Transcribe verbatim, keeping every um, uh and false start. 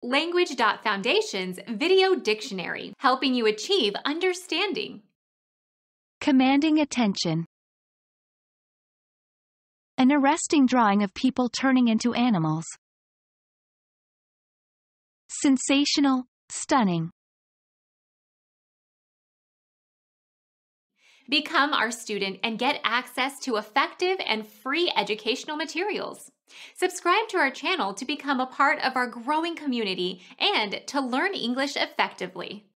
Language dot Foundation's Video Dictionary, helping you achieve understanding. Commanding attention. An arresting drawing of people turning into animals. Sensational, stunning. Become our student and get access to effective and free educational materials. Subscribe to our channel to become a part of our growing community and to learn English effectively.